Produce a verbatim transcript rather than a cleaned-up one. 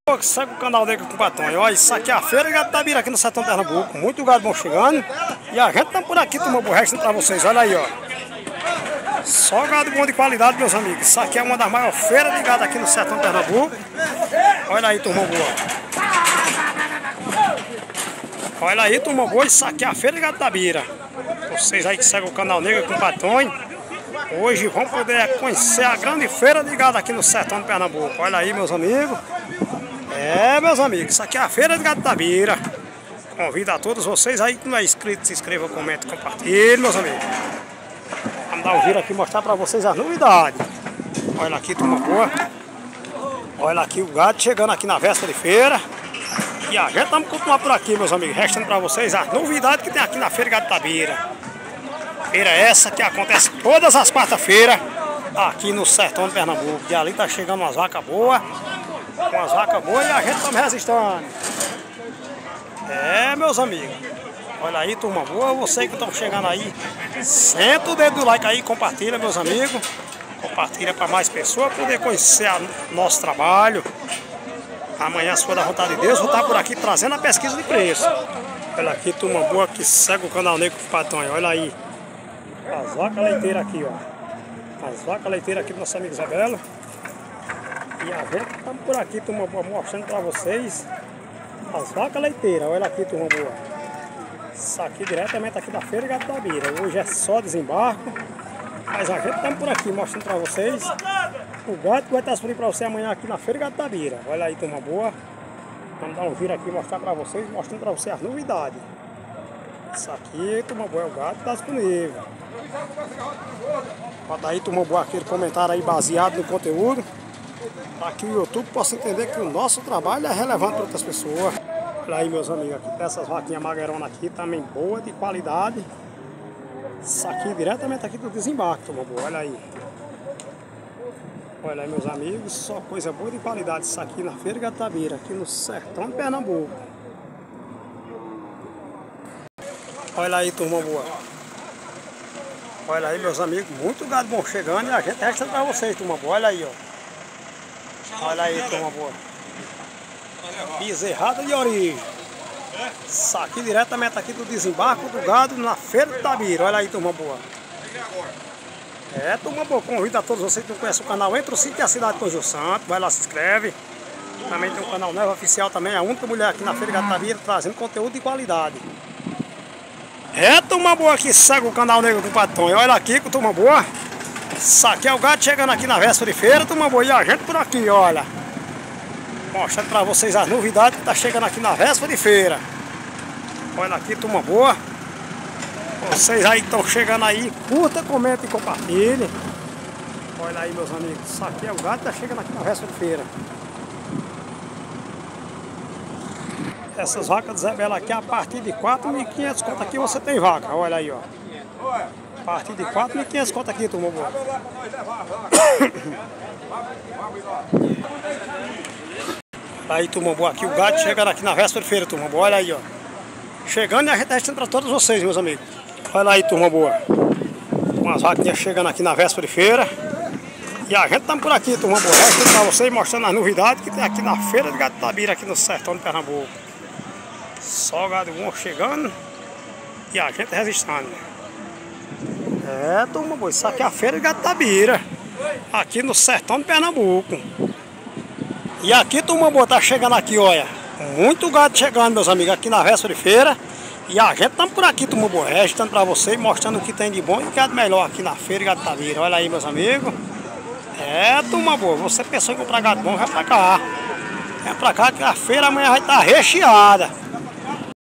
Segue o canal Negro com Patonho. Olha, isso aqui é a feira de gado Tabira aqui no Sertão Pernambuco. Muito gado bom chegando. E a gente tá por aqui tomando o resto pra vocês. Olha aí, ó. Só gado bom de qualidade, meus amigos. Isso aqui é uma das maiores feiras de gado aqui no Sertão Pernambuco. Olha aí, turma boa. Olha aí, turma boa. Isso aqui é a feira de gado Tabira. Vocês aí que seguem o canal Negro com Patonho, hoje vão poder conhecer a grande feira de gado aqui no Sertão de Pernambuco. Olha aí, meus amigos. É, meus amigos, isso aqui é a feira de gado Tabira. Convido a todos vocês aí que não é inscrito, se inscreva, comente, compartilhe, meus amigos. Vamos dar um giro aqui e mostrar pra vocês as novidades. Olha aqui, turma boa. Olha aqui o gado chegando aqui na véspera de feira. E a gente estamos continuando por aqui, meus amigos, restando pra vocês as novidades que tem aqui na feira de gado Tabira. Feira essa que acontece todas as quarta-feiras aqui no Sertão de Pernambuco. E ali tá chegando umas vacas boas. Com as vacas boas e a gente tá me resistindo. É, meus amigos. Olha aí, turma boa. Vocês que estão chegando aí, senta o dedo do like aí, compartilha, meus amigos. Compartilha para mais pessoas poder conhecer o nosso trabalho. Amanhã, se for da vontade de Deus, vou estar por aqui trazendo a pesquisa de preço. Olha aqui, turma boa que segue o canal Negro com Patonho. Olha aí. As vacas leiteiras aqui, ó. As vacas leiteiras aqui do nosso amigo Isabela. E a gente tá por aqui, turma boa, mostrando pra vocês as vacas leiteiras. Olha aqui, turma boa. Isso aqui diretamente aqui da feira de gado Tabira. Hoje é só desembarco. Mas a gente tá por aqui mostrando pra vocês o gado que vai estar disponível pra você amanhã aqui na feira de gado Tabira. Olha aí, turma boa. Vamos dar um giro aqui e mostrar pra vocês, mostrando pra vocês as novidades. Isso aqui, turma boa, é o gado que tá disponível. Bota aí, turma boa, aquele comentário aí baseado no conteúdo, para que o YouTube possa entender que o nosso trabalho é relevante para outras pessoas. Olha aí, meus amigos, aqui tem essas vaquinhas magueironas aqui, também boa, de qualidade. Isso aqui diretamente aqui do desembarque, turma boa, olha aí. Olha aí, meus amigos, só coisa boa de qualidade. Isso aqui na feira de gado Tabira, aqui no Sertão de Pernambuco. Olha aí, turma boa. Olha aí, meus amigos, muito gado bom chegando e a gente resta pra vocês, turma boa. Olha aí, ó. Olha aí, turma boa. Bezerrada de origem. Isso aqui diretamente aqui do desembarco do gado na feira de Tabira. Olha aí, turma boa. É, turma boa, convido a todos vocês que não conhecem o canal, entre o sítio e a cidade de Conjunto Santo. Vai lá, se inscreve. Também tem um canal novo oficial também, a única mulher aqui na feira de gado Tabira trazendo conteúdo de qualidade. É, turma boa que segue o canal Negro com Patonho. Olha aqui, turma boa. Isso aqui é o gado chegando aqui na véspera de feira, turma boa. E a gente por aqui, olha. Mostrando pra vocês as novidades que tá chegando aqui na véspera de feira. Olha aqui, turma boa. Vocês aí que estão chegando aí, curta, comenta e compartilhe. Olha aí, meus amigos. Isso aqui é o gado que tá chegando aqui na véspera de feira. Essas vacas de Isabela aqui, a partir de quatro mil e quinhentos conto aqui você tem vaca. Olha aí, ó. A partir de quatro mil e quinhentos conto aqui, turma boa. Aí, turma boa, aqui o gado chegando aqui na véspera de feira, turma boa. Olha aí, ó. Chegando e a gente testando pra todos vocês, meus amigos. Olha aí, turma boa. Umas vaquinhas chegando aqui na véspera de feira. E a gente tá por aqui, turma boa. Testando pra vocês, mostrando as novidades que tem aqui na feira de gado Tabira, aqui no Sertão de Pernambuco. Só gado bom chegando e a gente resistindo. É, turma boa, isso aqui é a feira de gado Tabira, aqui no Sertão de Pernambuco. E aqui, turma boa, tá chegando aqui, olha. Muito gado chegando, meus amigos, aqui na véspera de feira. E a gente tá por aqui, turma boa, restando pra vocês, mostrando o que tem de bom e o que é de melhor aqui na feira de gado Tabira. Olha aí, meus amigos. É, turma boa, você pensou em comprar gado bom, vai pra cá. Vem pra cá que a feira amanhã vai estar recheada.